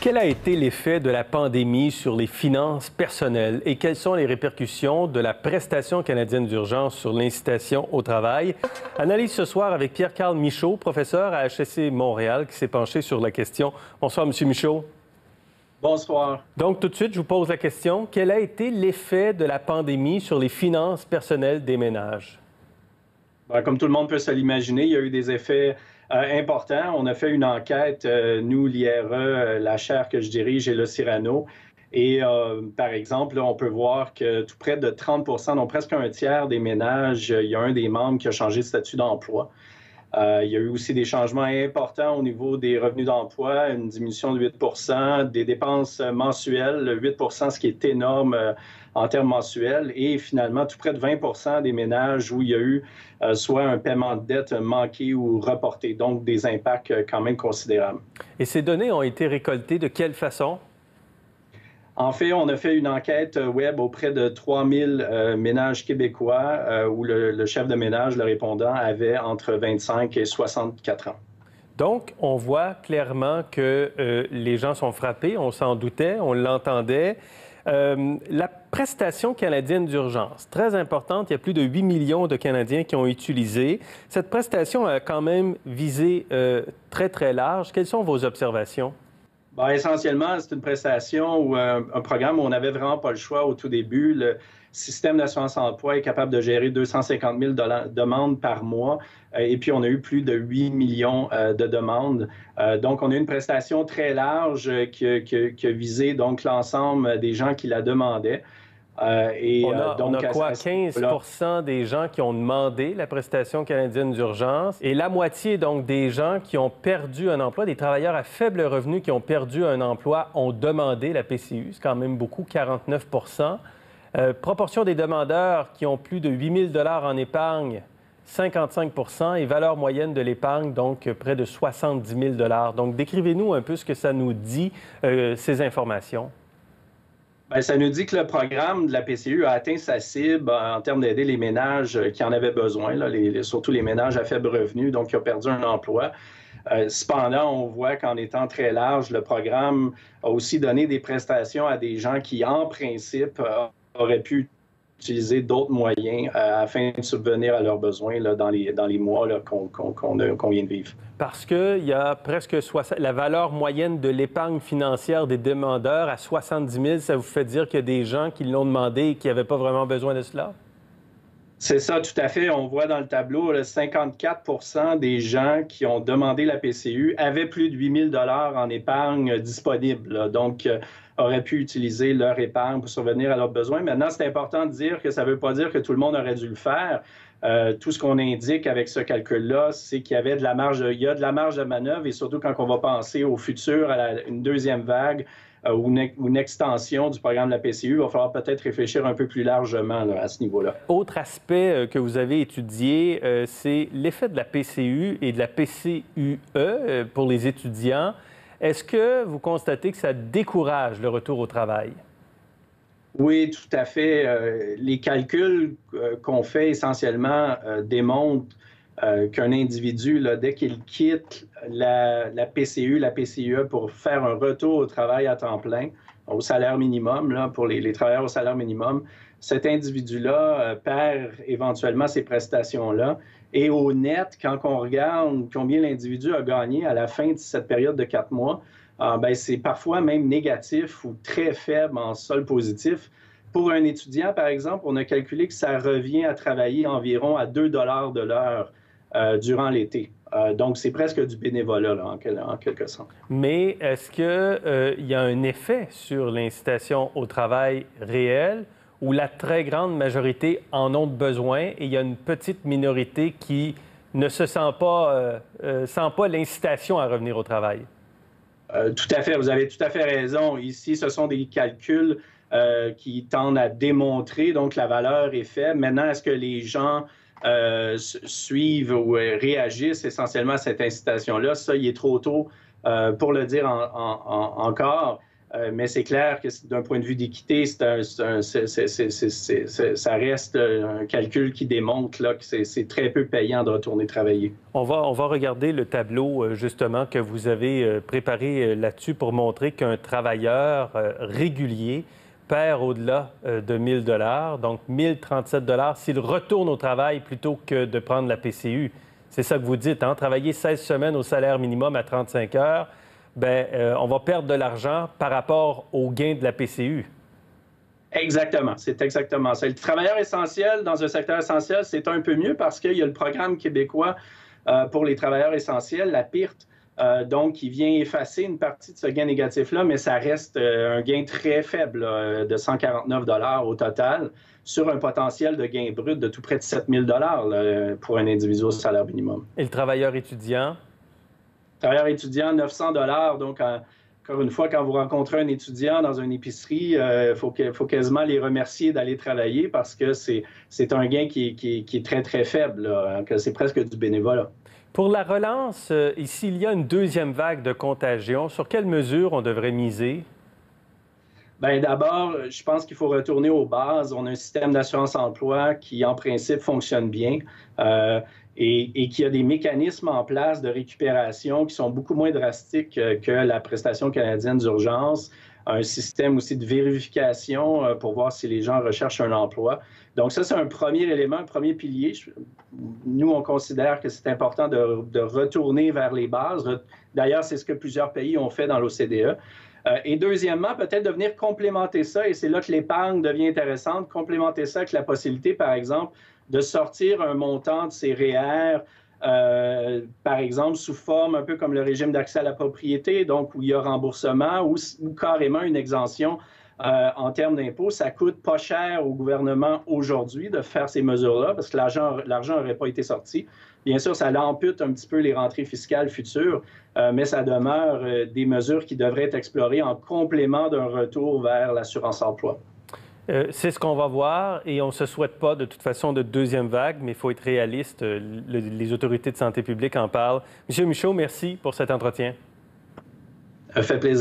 Quel a été l'effet de la pandémie sur les finances personnelles et quelles sont les répercussions de la prestation canadienne d'urgence sur l'incitation au travail? Analyse ce soir avec Pierre-Carl Michaud, professeur à HEC Montréal, qui s'est penché sur la question. Bonsoir, M. Michaud. Bonsoir. Donc, tout de suite, je vous pose la question. Quel a été l'effet de la pandémie sur les finances personnelles des ménages? Bien, comme tout le monde peut se l'imaginer, il y a eu des effets importants. On a fait une enquête, nous, l'IRE, la chaire que je dirige et le Cyrano. Et par exemple, là, on peut voir que tout près de 30 donc presque un tiers des ménages, il y a un des membres qui a changé de statut d'emploi. Il y a eu aussi des changements importants au niveau des revenus d'emploi, une diminution de 8 des dépenses mensuelles, 8 ce qui est énorme en termes mensuels, et finalement tout près de 20 des ménages où il y a eu soit un paiement de dette manqué ou reporté, donc des impacts quand même considérables. Et ces données ont été récoltées de quelle façon? En fait, on a fait une enquête web auprès de 3000 ménages québécois où le chef de ménage, le répondant, avait entre 25 et 64 ans. Donc, on voit clairement que les gens sont frappés, on s'en doutait, on l'entendait. La prestation canadienne d'urgence, très importante, il y a plus de 8 millions de Canadiens qui ont utilisé. Cette prestation a quand même visé très, très large. Quelles sont vos observations? Bien, essentiellement, c'est une prestation ou un programme où on n'avait vraiment pas le choix au tout début. Le système d'assurance-emploi est capable de gérer 250 000 demandes par mois et puis on a eu plus de 8 millions de demandes. Donc, on a eu une prestation très large qui a visé donc l'ensemble des gens qui la demandaient. On a quoi? 15 des gens qui ont demandé la prestation canadienne d'urgence et la moitié donc des gens qui ont perdu un emploi, des travailleurs à faible revenu qui ont perdu un emploi, ont demandé la PCU. C'est quand même beaucoup, 49 proportion des demandeurs qui ont plus de 8 000 $ en épargne, 55 et valeur moyenne de l'épargne, donc près de 70 000 $. Donc, décrivez-nous un peu ce que ça nous dit, ces informations. Bien, ça nous dit que le programme de la PCU a atteint sa cible en termes d'aider les ménages qui en avaient besoin, là, surtout les ménages à faible revenu, donc qui ont perdu un emploi. Cependant, on voit qu'en étant très large, le programme a aussi donné des prestations à des gens qui, en principe, auraient pu utiliser d'autres moyens afin de subvenir à leurs besoins là, dans les mois qu'on vient de vivre. Parce qu'il y a presque la valeur moyenne de l'épargne financière des demandeurs à 70 000, ça vous fait dire qu'il y a des gens qui l'ont demandé et qui n'avaient pas vraiment besoin de cela? C'est ça, tout à fait. On voit dans le tableau, là, 54 des gens qui ont demandé la PCU avaient plus de 8 000 $ en épargne disponible. Là. Donc, auraient pu utiliser leur épargne pour survenir à leurs besoins. Maintenant, c'est important de dire que ça ne veut pas dire que tout le monde aurait dû le faire. Tout ce qu'on indique avec ce calcul-là, c'est qu'il y avait de la marge, il y a de la marge de manœuvre et surtout quand on va penser au futur, à une deuxième vague ou une extension du programme de la PCU, il va falloir peut-être réfléchir un peu plus largement là, à ce niveau-là. Autre aspect que vous avez étudié, c'est l'effet de la PCU et de la PCUE pour les étudiants. Est-ce que vous constatez que ça décourage le retour au travail? Oui, tout à fait. Les calculs qu'on fait essentiellement démontrent qu'un individu, là, dès qu'il quitte la PCU, la PCUE pour faire un retour au travail à temps plein, au salaire minimum, là, pour les travailleurs au salaire minimum, cet individu-là perd éventuellement ces prestations-là. Et au net, quand on regarde combien l'individu a gagné à la fin de cette période de 4 mois, ben, c'est parfois même négatif ou très faible en solde positif. Pour un étudiant, par exemple, on a calculé que ça revient à travailler environ à 2 $ de l'heure durant l'été. Donc, c'est presque du bénévolat, là, en quelque sorte. Mais est-ce qu'il y a un effet sur l'incitation au travail réel où la très grande majorité en ont besoin et il y a une petite minorité qui ne se sent pas l'incitation à revenir au travail? Tout à fait, vous avez tout à fait raison. Ici, ce sont des calculs qui tendent à démontrer, donc la valeur est faible. Maintenant, est-ce que les gens suivent ou réagissent essentiellement à cette incitation-là? Ça, il est trop tôt pour le dire encore. Mais c'est clair que d'un point de vue d'équité, ça reste un calcul qui démontre là, que c'est très peu payant de retourner travailler. On va regarder le tableau, justement, que vous avez préparé là-dessus pour montrer qu'un travailleur régulier perd au-delà de 1 000 $, donc 1 037 $ s'il retourne au travail plutôt que de prendre la PCU. C'est ça que vous dites, hein? Travailler 16 semaines au salaire minimum à 35 heures, on va perdre de l'argent par rapport au gain de la PCU. Exactement, c'est exactement ça. Le travailleur essentiel dans un secteur essentiel, c'est un peu mieux parce qu'il y a le programme québécois pour les travailleurs essentiels, la PIRT, donc qui vient effacer une partie de ce gain négatif-là, mais ça reste un gain très faible de 149 $ au total sur un potentiel de gain brut de tout près de 7 000 $ pour un individu au salaire minimum. Et le travailleur étudiant? Travailleur étudiant, 900 $. Donc, encore une fois, quand vous rencontrez un étudiant dans une épicerie, il faut quasiment les remercier d'aller travailler parce que c'est un gain qui est très, très faible, là, que c'est presque du bénévolat. Pour la relance, s'il y a une deuxième vague de contagion, sur quelles mesures on devrait miser? Bien, d'abord, je pense qu'il faut retourner aux bases. On a un système d'assurance-emploi qui, en principe, fonctionne bien et qui a des mécanismes en place de récupération qui sont beaucoup moins drastiques que la prestation canadienne d'urgence. Un système aussi de vérification pour voir si les gens recherchent un emploi. Donc ça, c'est un premier élément, un premier pilier. Nous, on considère que c'est important de retourner vers les bases. D'ailleurs, c'est ce que plusieurs pays ont fait dans l'OCDE. Et deuxièmement, peut-être de venir complémenter ça, et c'est là que l'épargne devient intéressante, complémenter ça avec la possibilité, par exemple, de sortir un montant de ces REER, par exemple, sous forme un peu comme le régime d'accès à la propriété, donc où il y a remboursement ou carrément une exemption en termes d'impôts. Ça coûte pas cher au gouvernement aujourd'hui de faire ces mesures-là parce que l'argent n'aurait pas été sorti. Bien sûr, ça l'ampute un petit peu les rentrées fiscales futures, mais ça demeure des mesures qui devraient être explorées en complément d'un retour vers l'assurance-emploi. C'est ce qu'on va voir et on ne se souhaite pas de toute façon de deuxième vague, mais il faut être réaliste. Les autorités de santé publique en parlent. Monsieur Michaud, merci pour cet entretien. Ça fait plaisir.